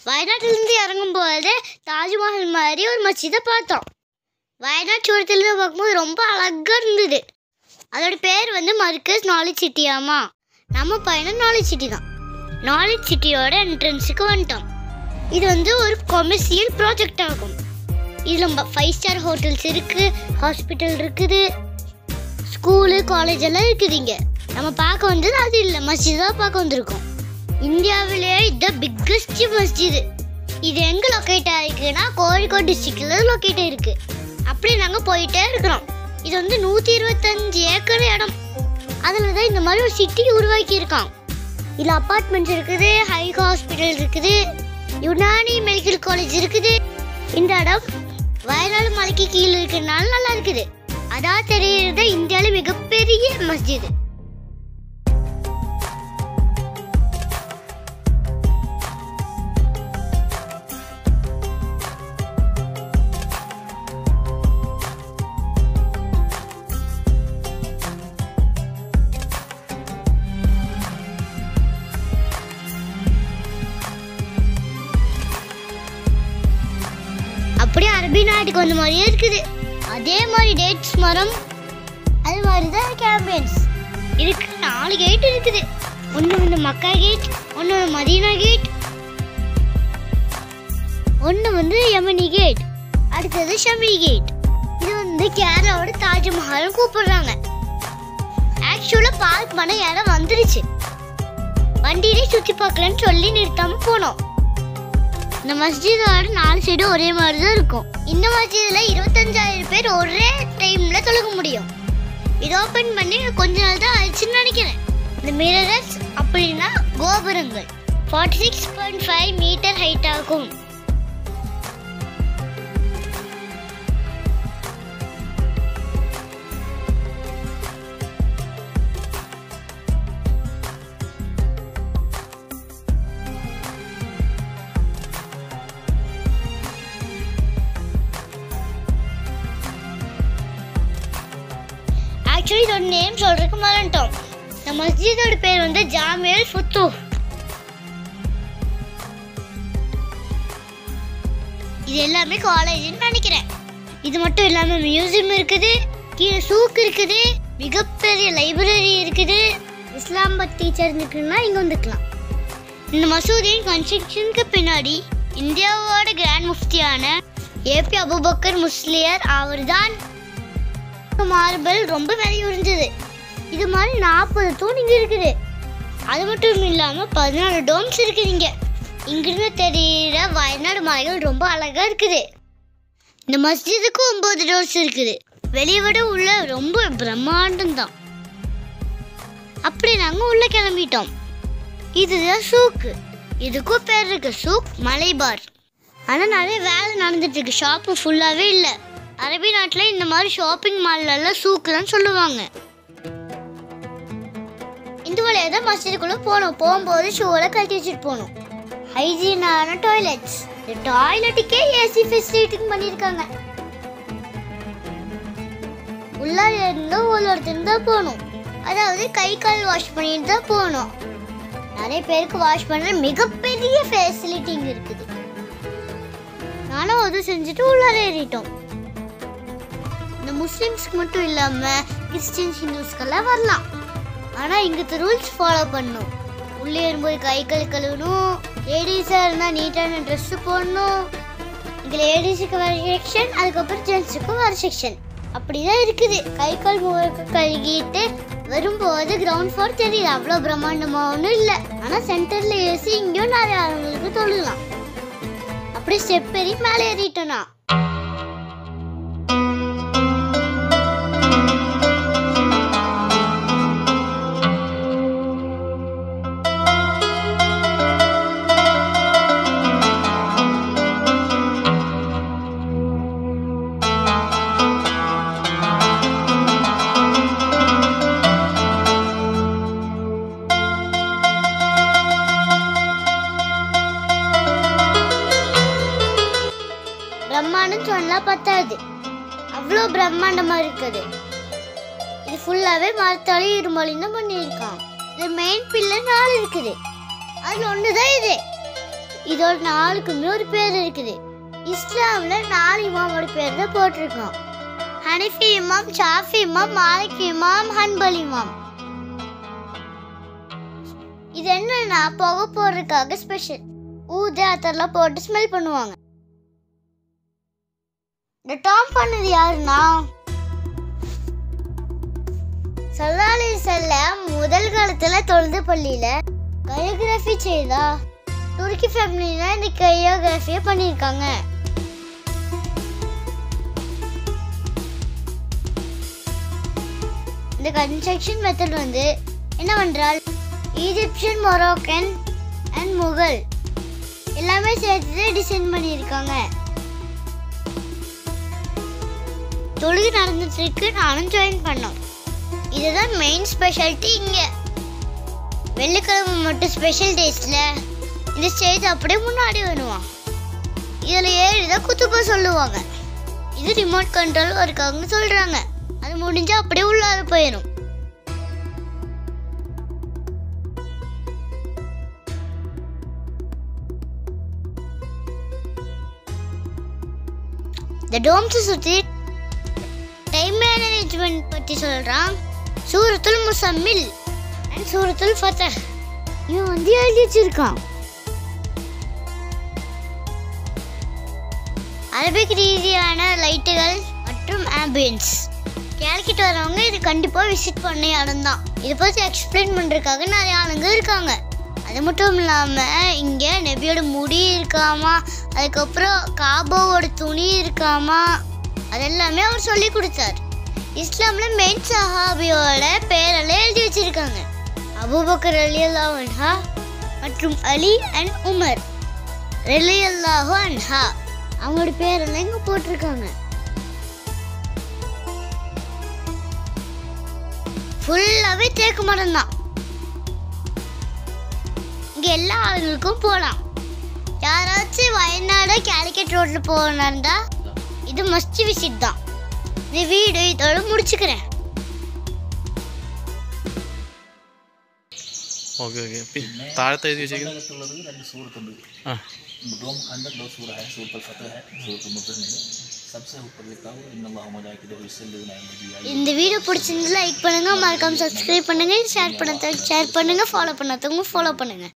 வயநாட்டிலேருந்து இறங்கும்போது தாஜ்மஹால் மாதிரி ஒரு மஸ்ஜிதை பார்த்தோம். வயநாட் சூரத்துலேருந்து பார்க்கும்போது ரொம்ப அழகாக இருந்தது. அதோட பேர் வந்து மர்கஸ் நாலேஜ் சிட்டியாமா. நம்ம பயணம் நாலேஜ் சிட்டி தான். நாலேஜ் சிட்டியோட என்ட்ரன்ஸுக்கு வந்துட்டோம். இது வந்து ஒரு கொமர்ஷியல் ப்ராஜெக்ட் ஆகும். இதில் 5 ஸ்டார் ஹோட்டல்ஸ் இருக்குது, ஹாஸ்பிட்டல் இருக்குது, ஸ்கூலு காலேஜ் எல்லாம் இருக்குது. இங்கே நம்ம பார்க்க வந்தது அது இல்லை, மஸ்ஜிதாக பார்க்க வந்திருக்கோம். இந்தியாவிலேயே இது பிக்கஸ்ட் மஸ்ஜிது. இது எங்கே லொக்கேட் ஆகிருக்குன்னா கோழிக்கோடு டிஸ்ட்ரிக்டில் லொக்கேட் ஆகிருக்கு. அப்படி நாங்கள் போயிட்டே இருக்கிறோம். இது வந்து 125 ஏக்கர் இடம். அதில் தான் இந்த மாதிரி ஒரு சிட்டி உருவாக்கியிருக்கான். இதில் அப்பார்ட்மெண்ட்ஸ் இருக்குது, ஹை ஹாஸ்பிட்டல் இருக்குது, யுனானி மெடிக்கல் காலேஜ் இருக்குது. இந்த இடம் வயநாடு மலைக்கு கீழே இருக்கிறதுனால நல்லா இருக்குது. அதான் தெரியுறது இந்தியாவில் மிகப்பெரிய மஸ்ஜித். அப்படியே அரபி நாட்டுக்கு வந்த மாதிரியே இருக்குது. அதே மாதிரி டேட்ஸ் மரம், அது மாதிரி தான் கேம்பியன்ஸ் இருக்கு. 4 கேட் இருக்குது. ஒன்று வந்து மக்கா கேட், ஒன்று மதீனா கேட், ஒன்று வந்து யமனி கேட், அடுத்தது ஷமி கேட். இது வந்து கேரளாவோட தாஜ்மஹால் கூப்பிடுறாங்க. ஆக்சுவலாக பார்க் பண்ண இடம் வந்துருச்சு. வண்டியிலே சுற்றி பார்க்கலன்னு சொல்லி நிறுத்தாம போனோம். இந்த மஸ்ஜிதோட 4 சைடும் ஒரே மாதிரி தான் இருக்கும். இந்த மஸ்ஜிதில் 25,000 பேர் ஒரே டைம்ல தொழுக முடியும். இது ஓப்பன் பண்ணி கொஞ்ச நாள் தான் ஆயிடுச்சுன்னு நினைக்கிறேன். இந்த மிரர்ஸ் அப்படின்னா கோபுரங்கள் 46.5 மீட்டர் ஹைட் ஆகும். ஆக்சுவலி இதோட நேம் சொல்றதுக்கு மறந்துட்டோம். இந்த மஸ்ஜிதோட பேர் வந்து ஜாமி ஃபுத்துஹ். இது எல்லாமே காலேஜ்னு நினைக்கிறேன். இது மட்டும் இல்லாமல் மியூசியம் இருக்குது, கீழே சூக் இருக்குது, மிகப்பெரிய லைப்ரரி இருக்குது. இஸ்லாம் பற்றி தெரிஞ்சுக்கணும்னா இங்கே வந்துக்கலாம். இந்த மசூதியின் கன்ஸ்ட்ரக்ஷனுக்கு பின்னாடி இந்தியாவோட கிராண்ட் முஃப்தியான ஏபி அபுபக்கர் முஸ்லியர் அவர் தான். மார்பிள் ரொம்ப விலை உறிஞ்சது. இது மாதிரி 40 தூண் இங்கே இருக்குது. அது மட்டும் இல்லாமல் 14 டோம்ஸ் இருக்குது. இங்கிருந்து தெரிகிற வயநாடு மலைகள் ரொம்ப அழகாக இருக்குது. இந்த மஸ்ஜிதுக்கு 9 டோர்ஸ் இருக்குது. வெளியே விட உள்ள ரொம்ப பிரம்மாண்டம் தான். அப்படி நாங்கள் உள்ளே கிளம்பிட்டோம். இதுதான் சூக்கு. இதுக்கும் பேர் இருக்கு, சூக் மலைபார். ஆனால் நிறைய வேலை நடந்துட்டு இருக்கு. ஷாப்பு ஃபுல்லாகவே இல்லை. அரபி நாட்டில் இந்த மாதிரி ஷாப்பிங் மால்லாம் சூக்கு தான் சொல்லுவாங்க. இந்த வழியாக தான் மஸ்ஜிதுக்குள்ளே போகணும். போகும்போது ஷூவில் கழட்டி வச்சுட்டு போகணும். ஹைஜீனான டாய்லெட்ஸ். இந்த டாய்லெட்டுக்கே ஏசி ஃபெசிலிட்டிங் பண்ணியிருக்காங்க. உள்ளார இருந்து ஒருத்தர் தான் போகணும். அதாவது கை கால் வாஷ் பண்ணிட்டு தான் போகணும். நிறைய பேருக்கு வாஷ் பண்ணுற மிகப்பெரிய ஃபெசிலிட்டிங் இருக்குது. நானும் அது செஞ்சுட்டு உள்ளார ஏறிட்டோம். இந்த முஸ்லிம்ஸ்க்கு மட்டும் இல்லாமல் கிறிஸ்டின்ஸ் ஹிந்துஸ்க்கெல்லாம் வரலாம். ஆனால் இங்கே ரூல்ஸ் ஃபாலோ பண்ணணும். உள்ளே ஏறும்போது கை கால் கழுவணும். லேடிஸாக இருந்தால் நீட்டான ட்ரெஸ்ஸு போடணும். இங்கே லேடிஸுக்கு வேறு செக்ஷன், அதுக்கப்புறம் ஜென்ஸுக்கும் வேறு செக்ஷன். அப்படி தான் இருக்குது. கை கால் முழுக்க கழுகிட்டு வரும்போது கிரவுண்ட் ஃப்ளோர் தெரியுது. அவ்வளோ பிரம்மாண்டமாக ஒன்றும் இல்லை. ஆனால் சென்டரில் ஏசி இங்கேயும் நிறைய ஆளுங்களுக்கு தொழுகலாம். அப்படி ஸ்டெப் ஏறி மேலே ஏறிட்டோன்னா பிரம்மாண்டம் சொன்னா பத்தாது. அவ்வளோ பிரம்மாண்டமா இருக்குது. இது ஃபுல்லாவே மரத்தாலையும் இரும்பாலையும் தான் பண்ணியிருக்கான். இது மெயின் பில்லர் 4 இருக்குது. அதில் ஒன்று தான் இது. இதோட 4க்குமே ஒரு பேர் இருக்குது. இஸ்லாம்ல 4 இமாமோட பேர் தான் போட்டிருக்கோம். ஹனஃபி இமாம், ஷாஃபி இமாம், மாலிக் இமாம், ஹன்பல் இமாம். இது என்னன்னா புகை போடுறதுக்காக ஸ்பெஷல். ஊது அதெல்லாம் போட்டு ஸ்மெல் பண்ணுவாங்க. இந்த டாம் பண்ணது யாருன்னா ஸல்லல்லாஹு அலைஹி வஸல்லம் முதல் காலத்துல தொழுது பள்ளியில கலிகிராஃபி செய்தா துருக்கி ஃபேமிலியில இந்த கையோகிராஃபியை பண்ணியிருக்காங்க. இந்த கன்ஸ்ட்ரக்ஷன் மெத்தட் வந்து என்னவென்றால் ஈஜிப்சியன், மொரோக்கன் அண்ட் முகல் எல்லாமே சேர்த்து டிசைன் பண்ணியிருக்காங்க. தொழுகை நடந்துட்டு இருக்கு, நானும் ஜாயின் பண்ணோம். இதுதான் மெயின் ஸ்பெஷாலிட்டி. இங்கே வெள்ளிக்கிழமை மட்டும் ஸ்பெஷல் டேஸ்ல இந்த ஸ்டேஜ் அப்படியே முன்னாடி வருவான். இதில் ஏறிதான் குத்துப்பா சொல்லுவாங்க. இது ரிமோட் கண்ட்ரோல் இருக்காங்கன்னு சொல்றாங்க. அது முடிஞ்சா அப்படியே உள்ளார போயிடும். இந்த டோம்ஸை சுற்றி டைம் மேனேஜ்மெண்ட் பற்றி சொல்றான். சூரத்துல் முஸம்மில் அண்ட் சூரத்துல் ஃபத்ஹ் இவன் வந்து எழுதி வச்சிருக்கான். அரபிக் ரீதியான லைட்டுகள் மற்றும் ஆம்பியன்ஸ். கேல்கிட் வரவங்க இது கண்டிப்பாக விசிட் பண்ண இடம் தான். இதை பற்றி எக்ஸ்பிளைன் பண்ணுறதுக்காக நிறைய ஆளுங்க இருக்காங்க. அது மட்டும் இல்லாமல் இங்கே நபியோட முடி இருக்காமா, அதுக்கப்புறம் காபாவோட துணி இருக்காமா, அதெல்லாமே அவர் சொல்லி கொடுத்தார். இஸ்லாம்ல மெயின் சஹாபியோட பேரெல்லாம் எழுதி வச்சிருக்காங்க. அபூபக்கர் ரலியல்லாஹு அன்ஹா மற்றும் அலி அண்ட் உமர் ரலியல்லாஹு அன்ஹா அவங்களோட பேரெல்லாம் இங்க போட்டிருக்காங்க. ஃபுல்லாவே தேக்கு மரம் தான். இங்க எல்லா ஆளுங்களுக்கும் போகலாம். யாராச்சும் வயநாடு கேலிக்கட் ரோட்ல போனாருந்தா இது மஸ்ட் விசிட் தான். இந்த வீடியோ இதோட முடிச்சுக்கிறேன். ओके ओके तारता है दीजिए രണ്ട് സൂറത്തുണ്ട്. डोम के अंदर 2 सूरह है, सूरत अल-फतह है, सूरत मुज़म्मिल है. सबसे ऊपर लिखा हुआ इन्नल्लाह व मलाइकतहु युसल्लूना अलन नबी. இந்த வீடியோ பிடிச்சிருந்தா லைக் பண்ணுங்க, மறக்காம சப்ஸ்கிரைப் பண்ணுங்க, ஷேர் பண்ணுங்க, ஃபாலோ பண்ணுங்க.